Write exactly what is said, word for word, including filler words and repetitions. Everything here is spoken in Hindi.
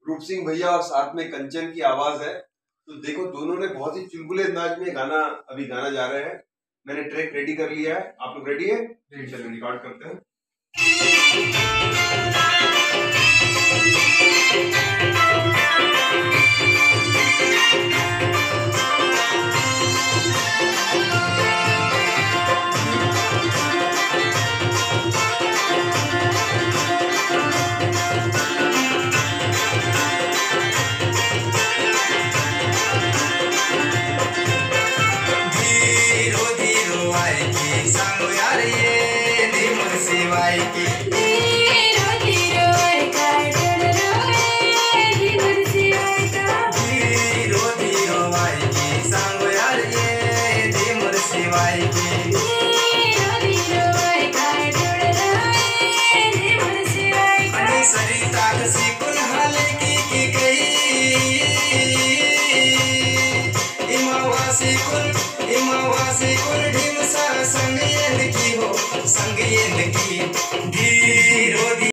रूप सिंह भैया और साथ में कंचन की आवाज है। तो देखो दोनों ने बहुत ही चुलबुले अंदाज में गाना अभी गाना जा रहे हैं। मैंने ट्रैक रेडी कर लिया है, आप लोग रेडी है? चलिए रिकॉर्ड करते हैं। Imawasi kul, imawasi kul di